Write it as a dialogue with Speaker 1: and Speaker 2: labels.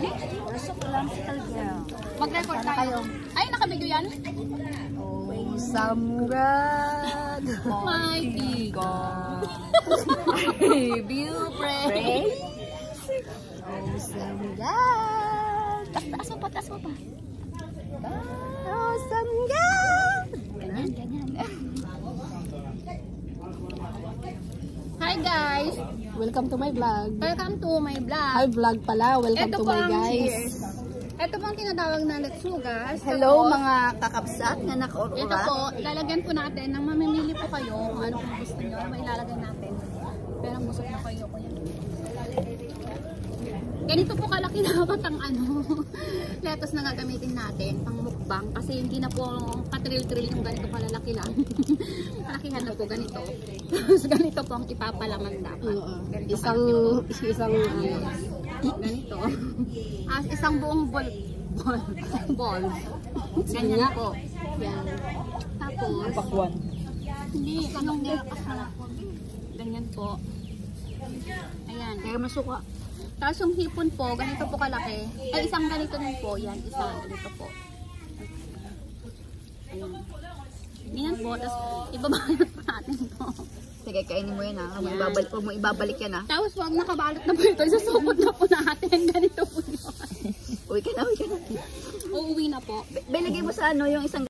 Speaker 1: Pasok lang si Talgel.
Speaker 2: Mag-record tayo. Ay, nakabidyo yan?
Speaker 1: Oh, some God.
Speaker 2: Mighty God.
Speaker 1: Give you praise. Oh, some God.
Speaker 2: Taas mo pa, taas mo pa.
Speaker 1: Oh, some God.
Speaker 2: Ganyan, ganyan. Hi guys!
Speaker 1: Welcome to my vlog.
Speaker 2: Welcome to my vlog.
Speaker 1: Hi vlog pala. Welcome
Speaker 2: Ito
Speaker 1: to
Speaker 2: po
Speaker 1: my
Speaker 2: ang
Speaker 1: guys.
Speaker 2: cheers. Ito po ang tinatawag na letsugas.
Speaker 1: Hello
Speaker 2: Tapos,
Speaker 1: mga kakapsat na nakaurura.
Speaker 2: ito po, lalagyan po natin nang mamimili po kayo kung ano po gusto nyo, may ilalagay natin. Pero busog na kayo ko yan. Ganito po kalaki dapat ang lettuce na gagamitin natin pang mukbang kasi hindi na po katril-tril yung ganito kalalaki lang. Malakihan na po ganito. Ganito po ang ipapalaman dapat.
Speaker 1: Isang
Speaker 2: ganito. Isang buong ball. Ganyan po.
Speaker 1: Yan.
Speaker 2: Tapos
Speaker 1: Pakwan.
Speaker 2: hindi yung ganyan po. Ayan.
Speaker 1: Kaya masuka.
Speaker 2: Tapos yung hipon po, ganito po kalaki. Ay, isang ganito din po. Yan, isang ganito po. Ayan. Ganyan po. Tapos, ibabalot po natin ito.
Speaker 1: Sige, kainin mo yan ha.
Speaker 2: Yan.
Speaker 1: Huwag mo ibabalik yan ha.
Speaker 2: Tapos, wag nakabalot na po ito. Susukot na po natin. Ganito po yun.
Speaker 1: Uwi ka na, uwi ka na.
Speaker 2: Uuwi na po.
Speaker 1: Bilagay mo sa ano yung isang